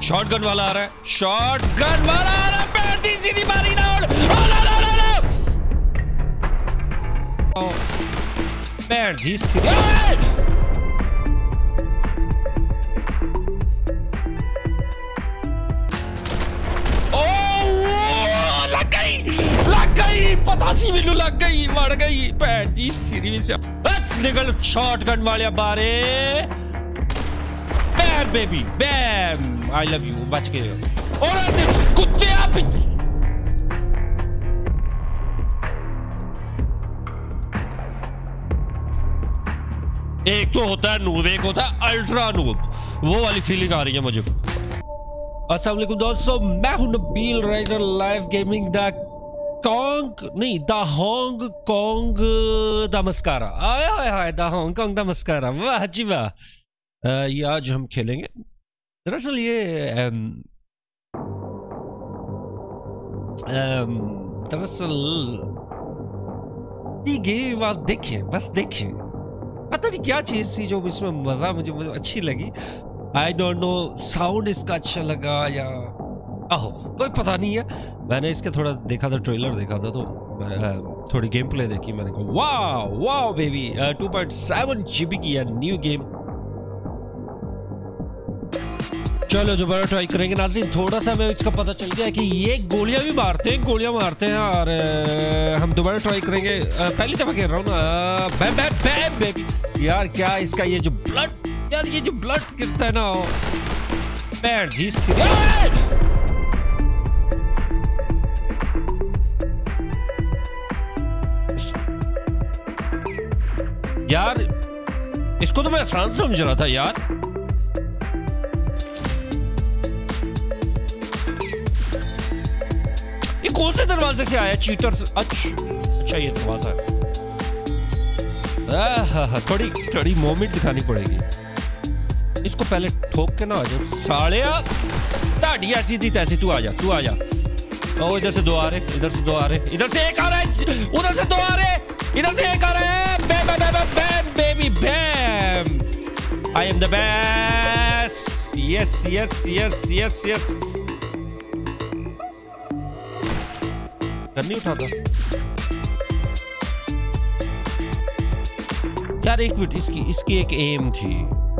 Shotgun वाला आ रहा है, शॉटगन वाला आ रहा है, पैंती सीधी मारी ना पैंती सीधी लग गई पता सी मैनू लग गई मर गई पैंती सीधी से निकल शॉटगन वाले बारे bam baby bam I love you बच गए और कुत्ते आप एक तो होता है नूब एक होता है अल्ट्रा नूब वो वाली फीलिंग आ रही है मुझे। अस्सलाम वालेकुम दोस्तों मैं हूं Nabeel rider live gaming the Kong नहीं the Hong Kong the mascara आया hi the Hong Kong the mascara वाह जी वाह। ये आज हम खेलेंगे दरअसल ये दरअसल ये गेम आप देखें बस देखें पता नहीं क्या चीज थी जो इसमें मजा मुझे अच्छी लगी। आई डोंट नो साउंड इसका अच्छा लगा या आहो कोई पता नहीं है। मैंने इसके थोड़ा देखा था ट्रेलर देखा था तो थोड़ी गेम प्ले देखी मैंने कहा वाह वाह बेबी 2.7 GB की है न्यू गेम। चलो दोबारा ट्राई करेंगे नाज़रीन। थोड़ा सा मैं इसका पता चल गया कि ये गोलियां भी मारते हैं और हम दोबारा ट्राई करेंगे। पहली दफा खेल रहा हूँ ना बैम बैम बैम बेबी यार क्या इसका ये जो ब्लड यार ये जो ब्लड गिरता है ना पैर जी यार इसको तो मैं आसान समझ रहा था यार। ये कौन से दरवाजे से आया चीटर्स अच्छा ये दरवाजा है थोड़ी मोमेंट दिखानी पड़ेगी इसको पहले ठोक के ना आ जाओ साड़िया ताड़ी ऐसी थी तैसी तू आ जा ओ इधर से दो आ रहे इधर से दो आ रहे इधर से एक आ रहा है उधर से दो आ रहे इधर से एक आ रहा है bam bam bam bam baby bam I am the best yes yes yes yes yes नहीं उठाता यार एक मिनट इसकी एक एम थी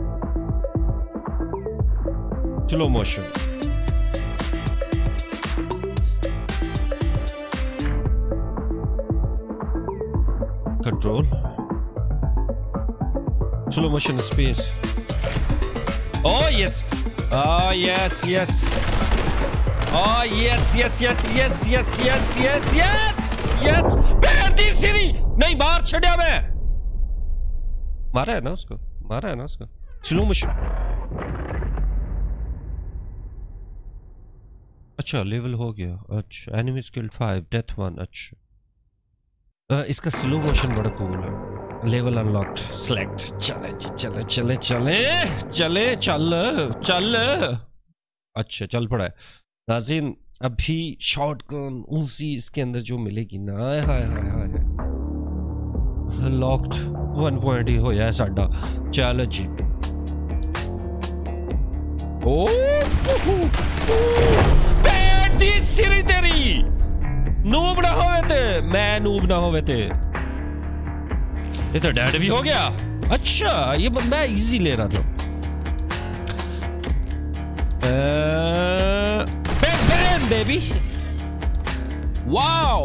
slow motion control slow motion space oh yes yes yes oh yes yes yes yes yes yes yes yes yes बैठी सीरी नहीं मार छड़िया मैं मारा है ना उसको स्लो मोशन अच्छा लेवल हो गया अच्छा एनिमी स्किल 5 डेथ 1 अच्छा इसका स्लो मोशन बड़ा कूल है लेवल अनलॉक्ड सेलेक्ट चल अच्छा चल पड़ा है नाज़रीन। अभी शॉटगन उसी इसके अंदर जो मिलेगी ना हाय हाय हाय लॉक्ड 1 पॉइंट ही हो जाए साडा चल जी ओ बेटी सिरी तेरी नूब ना होवे थे मैं नूब ना होवे थे ये तो डैड भी हो गया अच्छा ये मैं इजी ले रहा था bam bam baby wow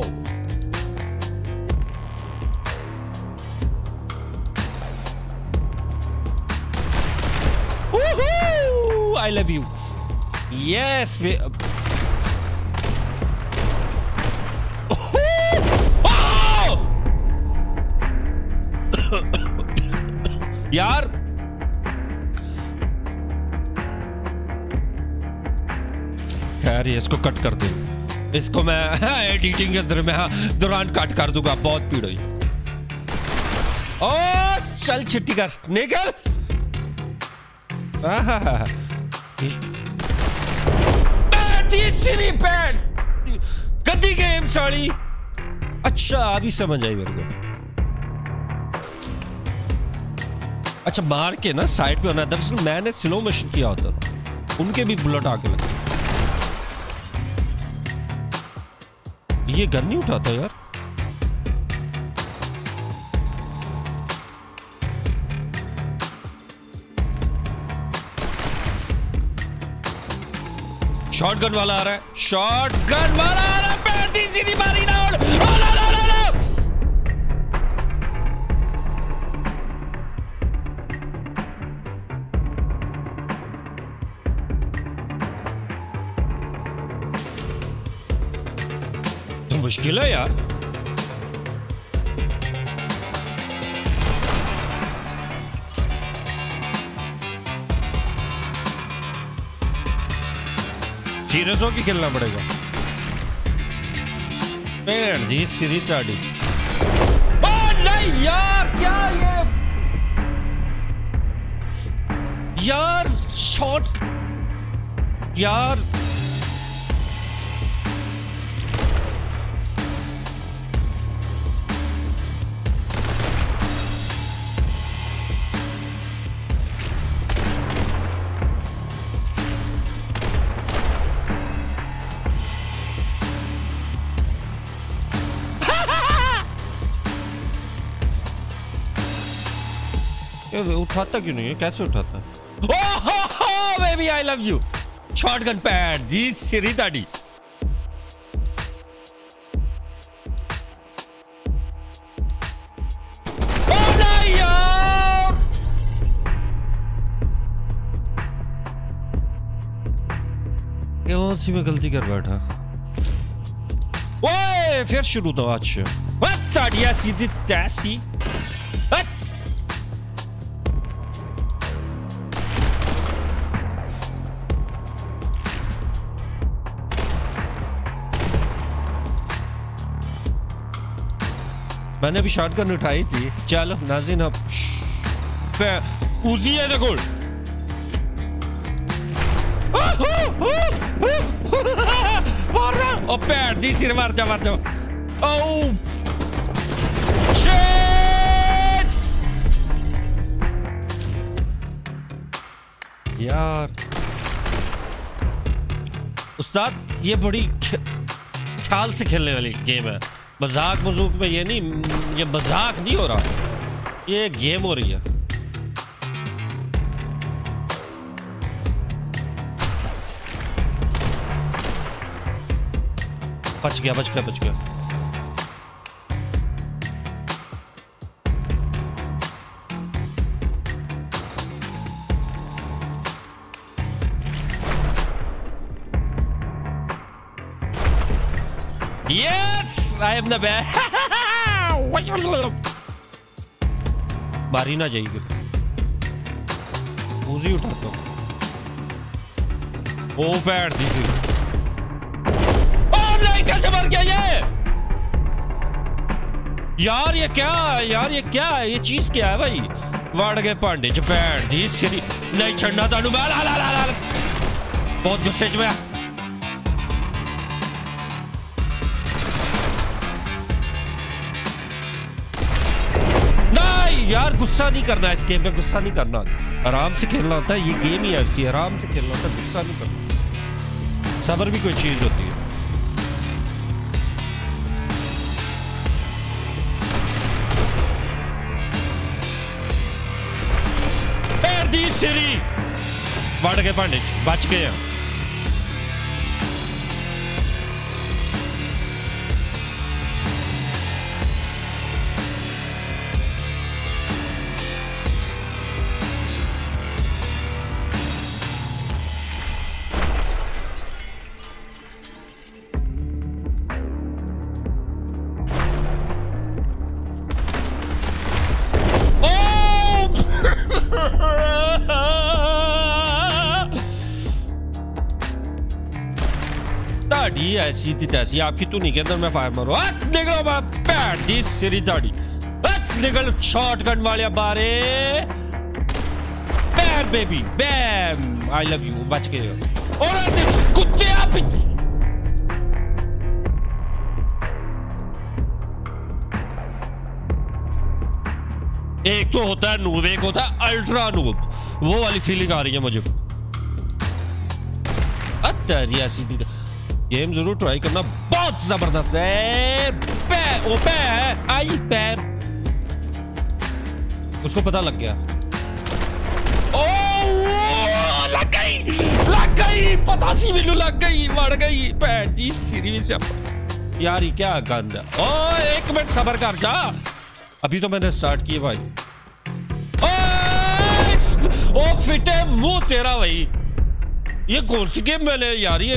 I love you yes यार खैर इसको कट कर दे इसको मैं एडिटिंग के अंदर मैं दौरान कट कर दूंगा बहुत पीड़ हुई। ओ चल छिट्टी कर निकल तीसरी पैन गद्दी गेम साड़ी अच्छा अभी समझ आई मेरे को अच्छा मार के ना साइड पे होना दरअसल मैंने स्लो मोशन किया होता था उनके भी बुलेट आके लगे। ये गन नहीं उठाता यार। शॉटगन वाला आ रहा है, शॉटगन वाला आ रहा है, पैर सीधी मारी ना। तो मुश्किल है यार। सीरियस होके खेलना पड़ेगा। पेड़ जी सीरी ताड़ी। ओ नहीं यार, क्या ये यार शॉट यार। उठाता क्यों नहीं है? कैसे उठाता? Oh baby I love you. Shotgun pad जी सिरी ताड़ी। ओ नहीं यार, कौन सी मैं गलती कर बैठा। ओए फिर शुरू तो आज ताड़िया सीधी तैसी। मैंने भी शॉटगन उठाई थी। चलो नाज़रीन, अब उजी है देखो। ओ पैर दी सिर मार जा, मार जा। ओ शिट यार। उस्ताद ये बड़ी ख्याल से खेलने वाली गेम है। मजाक मजूक में ये नहीं, ये मजाक नहीं हो रहा, ये गेम हो रही है। बच गया, बच गया, बच गया। Yes, I am the best. बारी ना जाएगी। उसी उठाता हूँ। ओ पैर दी थी। ओ नहीं, कैसे मर गया ये? यार ये क्या है? यार ये क्या है? ये चीज क्या है भाई? वाड़ गए पांडे च पैर दी सिरी। नहीं छड़ना तानू मैं। ला बहुत गुस्से च मैं। यार गुस्सा नहीं करना इस गेम में, गुस्सा नहीं करना, आराम से खेलना होता है। ये गेम ही ऐसी, आराम से खेलना होता है, गुस्सा नहीं करना। सब्र भी कोई चीज होती है। पैर दी सिरी बढ़ गए, पांडे बच गए हैं। ऐसी थी तैसी आपकी तू नहीं के अंदर मैं फायर मारू। निकलो पैर दी सिरी दाढ़ी। निकल शॉटगन वाले बारे। Bam baby bam, I love you. बच गए और कुत्ते आप। एक तो होता है नूब, एक होता है अल्ट्रा नूब। वो वाली फीलिंग आ रही है मुझे। तेरी सीधी गेम जरूर ट्राई करना, बहुत जबरदस्त है। ओ पे आई पे, उसको पता लग गया। ओ लग गई पता सी बिल्लू लग गई, मर गई पैर जी सीरी में से। यार ये क्या गंद है। ओ 1 मिनट सब्र कर जा, अभी तो मैंने स्टार्ट किया भाई। ओ फिटे मुंह तेरा भाई, ये कौन सी गेम मैंने यार ये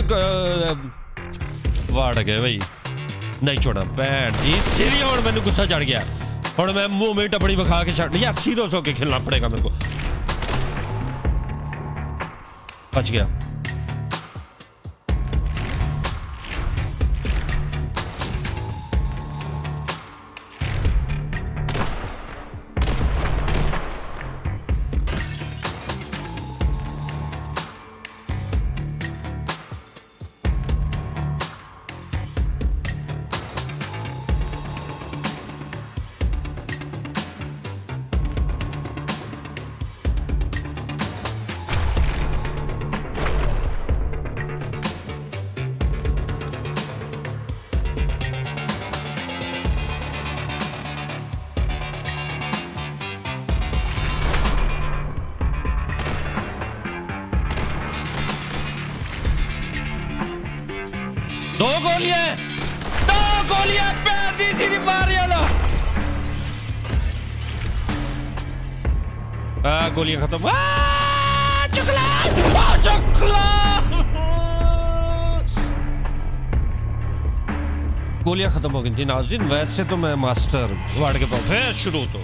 वाड़ गए भाई, नहीं छोड़ा पैर जी सीरी। और मैंने गुस्सा चढ़ गया और मैं मुंह में टपड़ी बखा के छड़ यार, सीरियस होके खेलना पड़ेगा मेरे को। बच गया। दो गोलियां पैर दी सीधी मारिया ना। गोलियां खत्म। चकला गोलियां खत्म हो गई थी नाज़रीन। वैसे तो मैं मास्टर वार्ड के पास है शुरू तो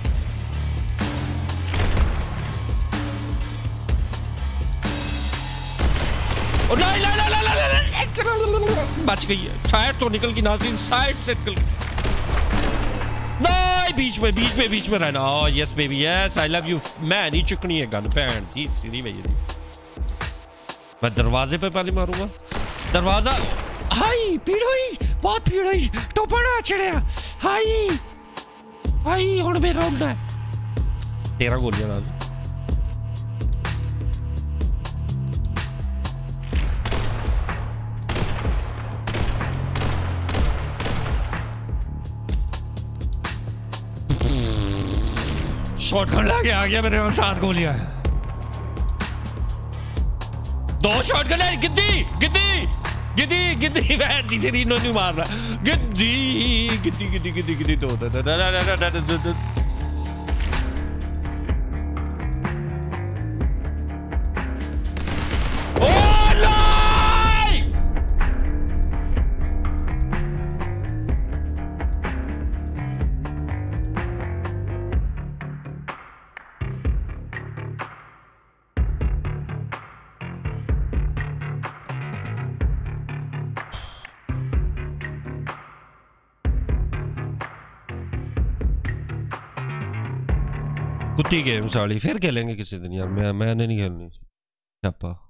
बच गई है, शायद तो निकल गई नाज़रीन, साइड से निकल गई। नहीं बीच में रहना। Oh yes baby yes, I love you. मैं नहीं चुकनी है गन पैंट जी सीधी भैया। मैं दरवाजे पे पहले मारूंगा। दरवाजा हाई भीड़ हुई, बहुत भीड़ हुई, टोपड़ा छिड़िया हाई हुण मेरा उड़ना है। 13 गोलियां नाज़रीन। शॉटगन लाके आ गया मेरे पास, 7 गोलियां है। 2 शॉटगन है। गिद्दी बैठ दी से रीनो नहीं मार रहा। गिद्दी 2 कुत्ती गेम साली फिर खेलेंगे किसी दिन यार। मैंने नहीं खेलनी।